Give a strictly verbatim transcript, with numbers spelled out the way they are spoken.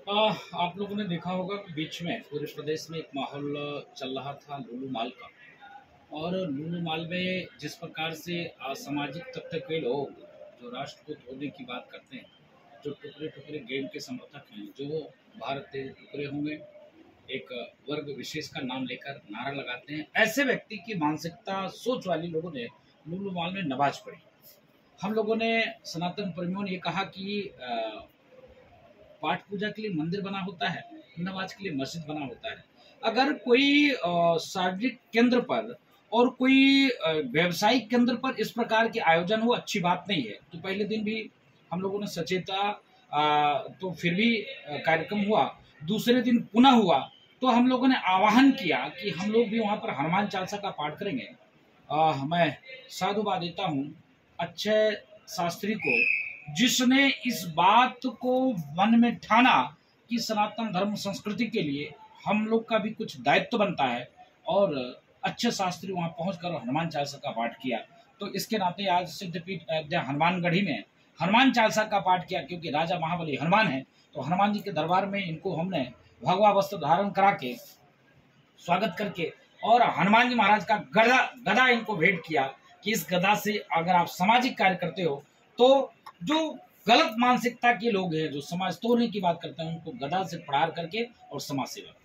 आ, आप लोगों ने देखा होगा कि बीच में पूरे प्रदेश में एक माहौल चल रहा था लूलू माल का। और लूलू माल में जिस प्रकार से असामाजिक तत्व के लोग जो राष्ट्र को तोड़ने की बात करते हैं, जो टुकड़े टुकड़े गेम के समर्थक हैं, जो भारत तेरे टुकड़े होंगे एक वर्ग विशेष का नाम लेकर नारा लगाते हैं, ऐसे व्यक्ति की मानसिकता सोच वाले लोगों ने लूलू माल में नमाज पढ़ी। हम लोगों ने सनातन प्रेमियों ने ये कहा कि अ, पाठ पूजा के लिए मंदिर बना होता है, नमाज के लिए मस्जिद बना होता है। अगर कोई अ, सार्वजनिक केंद्र पर और कोई अ, व्यावसायिक केंद्र पर इस प्रकार के आयोजन हो, अच्छी बात नहीं है। तो पहले दिन भी हम लोगों ने सचेता अ, तो फिर भी अ, कार्यक्रम हुआ। दूसरे दिन पुनः हुआ तो हम लोगों ने आह्वान किया कि हम लोग भी वहाँ पर हनुमान चालीसा का पाठ करेंगे। अ, मैं साधुवाद देता हूँ अक्षय शास्त्री को, जिसने इस बात को मन में ठाना कि सनातन धर्म संस्कृति के लिए हम लोग का भी कुछ दायित्व बनता है, और अच्छे शास्त्री वहां पहुंचकर हनुमान चालीसा का पाठ किया। तो इसके नाते आज सिद्धपीठ अयोध्या हनुमानगढ़ी में हनुमान चालीसा का पाठ किया, क्योंकि राजा महाबली हनुमान है। तो हनुमान जी के दरबार में इनको हमने भगवा वस्त्र धारण करा के स्वागत करके और हनुमान जी महाराज का गदा गदा इनको भेंट किया कि इस गदा से अगर आप सामाजिक कार्य करते हो तो जो गलत मानसिकता के लोग हैं, जो समाज तोड़ने की बात करते हैं, उनको गदा से प्रहार करके और समाज सेवा